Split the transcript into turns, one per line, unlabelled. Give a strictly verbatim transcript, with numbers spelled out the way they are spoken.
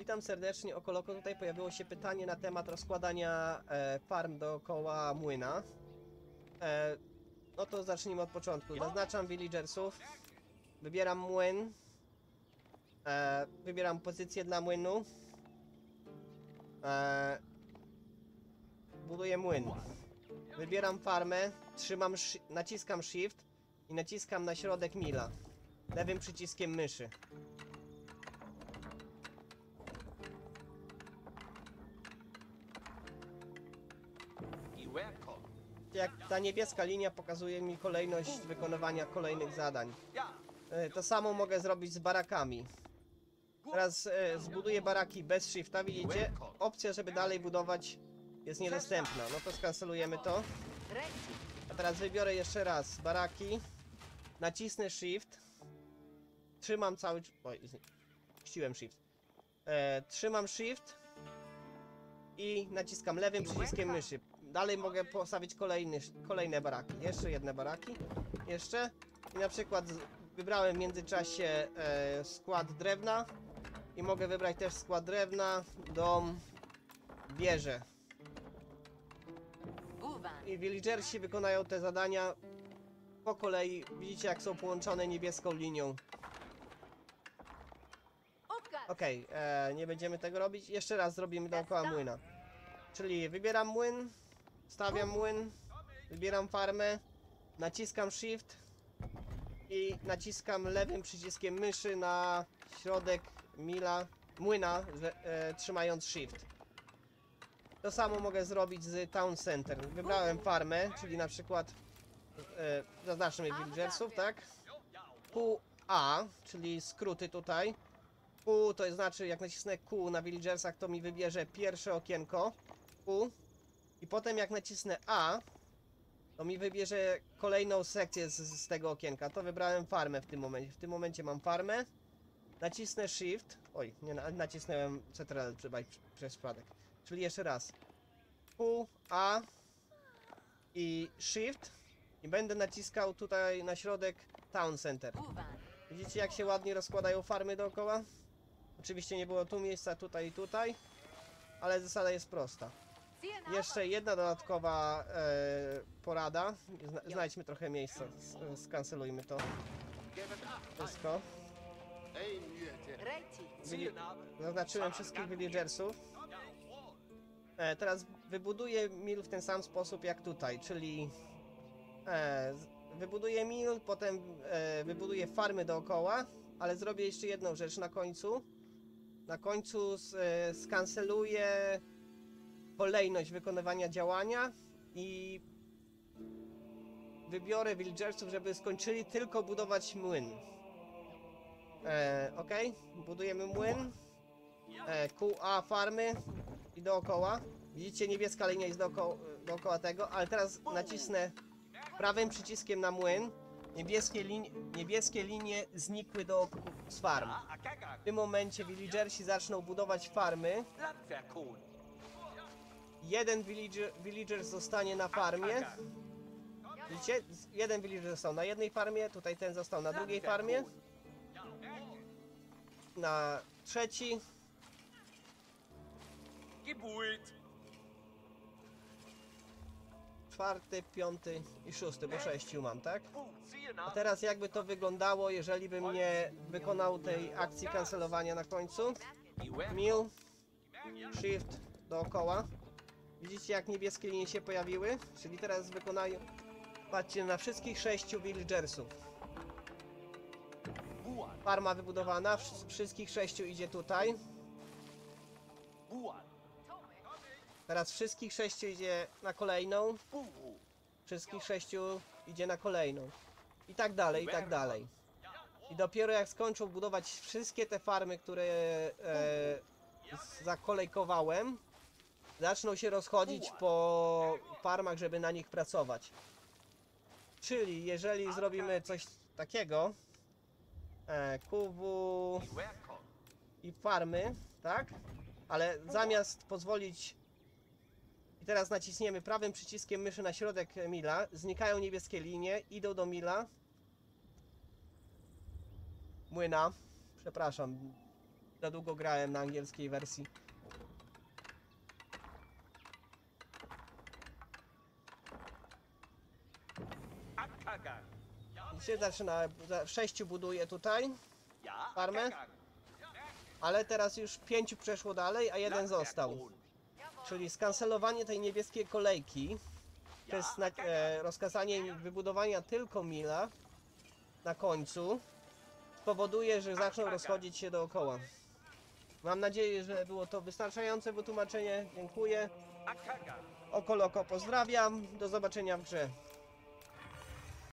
Witam serdecznie, Okoloko. Tutaj pojawiło się pytanie na temat rozkładania e, farm dookoła młyna. E, no to zacznijmy od początku. Zaznaczam villagersów. Wybieram młyn. E, wybieram pozycję dla młynu. E, buduję młyn. Wybieram farmę. Trzymam, naciskam Shift i naciskam na środek mila. Lewym przyciskiem myszy. Jak ta niebieska linia pokazuje mi kolejność wykonywania kolejnych zadań. To samo mogę zrobić z barakami. Teraz e, zbuduję baraki bez shifta, widzicie? Opcja, żeby dalej budować, jest niedostępna. No to skancelujemy to. A teraz wybiorę jeszcze raz baraki. Nacisnę shift. Trzymam cały... Oj, ściłem shift. E, trzymam shift. I naciskam lewym przyciskiem myszy. Dalej mogę postawić kolejny, kolejne baraki. Jeszcze jedne baraki. Jeszcze. I na przykład wybrałem w międzyczasie e, skład drewna. I mogę wybrać też skład drewna, dom, wieżę. I villagersi wykonają te zadania po kolei. Widzicie, jak są połączone niebieską linią. Okej, okay, nie będziemy tego robić. Jeszcze raz zrobimy dookoła młyna. Czyli wybieram młyn, stawiam młyn, wybieram farmę, naciskam Shift i naciskam lewym przyciskiem myszy na środek mila, młyna, e, trzymając Shift. To samo mogę zrobić z Town Center. Wybrałem farmę, czyli na przykład e, zaznaczmy villagersów, tak? Q A, czyli skróty tutaj. Q to znaczy, jak nacisnę Q na villagersach, to mi wybierze pierwsze okienko Q. I potem jak nacisnę A, to mi wybierze kolejną sekcję z, z tego okienka. To wybrałem farmę w tym momencie. W tym momencie mam farmę. Nacisnę Shift. Oj, nie nacisnąłem Ctrl przez przypadek. Czyli jeszcze raz. Q, A i Shift. I będę naciskał tutaj na środek Town Center. Widzicie, jak się ładnie rozkładają farmy dookoła? Oczywiście nie było tu miejsca, tutaj i tutaj. Ale zasada jest prosta. Jeszcze jedna dodatkowa e, porada. Zna, znajdźmy trochę miejsca. Skancelujmy to. Wszystko. Zaznaczyłem wszystkich villagersów. E, teraz wybuduję mil w ten sam sposób jak tutaj, czyli e, wybuduję mil, potem e, wybuduję farmy dookoła, ale zrobię jeszcze jedną rzecz na końcu. Na końcu e, skanceluję kolejność wykonywania działania i wybiorę villagersów, żeby skończyli tylko budować młyn. E, ok, budujemy młyn. E, Q A farmy i dookoła. Widzicie, niebieska linia jest dookoła, dookoła tego, ale teraz nacisnę prawym przyciskiem na młyn. Niebieskie, lin niebieskie linie znikły do z farm. W tym momencie villagersi zaczną budować farmy. Jeden villager, villager zostanie na farmie. Widzicie? Jeden villager został na jednej farmie, tutaj ten został na drugiej farmie. Na trzeci. Czwarty, piąty i szósty, bo sześciu mam, tak? A teraz jakby to wyglądało, jeżeli bym nie wykonał tej akcji kancelowania na końcu. Mil, Shift dookoła. Widzicie, jak niebieskie linie się pojawiły? Czyli teraz wykonają... Patrzcie na wszystkich sześciu villagersów. Farma wybudowana, wszystkich sześciu idzie tutaj. Teraz wszystkich sześciu idzie na kolejną. Wszystkich sześciu idzie na kolejną. I tak dalej, i tak dalej. I dopiero jak skończą budować wszystkie te farmy, które e, zakolejkowałem, zaczną się rozchodzić po farmach, żeby na nich pracować. Czyli jeżeli zrobimy coś takiego, e, Q W i farmy, tak? Ale zamiast pozwolić... I teraz naciśniemy prawym przyciskiem myszy na środek mila, znikają niebieskie linie, idą do mila. Młyna, przepraszam. za długo grałem na angielskiej wersji. I się zaczyna, w sześciu buduję tutaj farmę, ale teraz już pięciu przeszło dalej, a jeden został. Czyli skancelowanie tej niebieskiej kolejki, to jest na, e, rozkazanie im wybudowania tylko mila na końcu, spowoduje, że zaczną rozchodzić się dookoła. Mam nadzieję, że było to wystarczające wytłumaczenie. Dziękuję. Oko Loko pozdrawiam. Do zobaczenia w grze.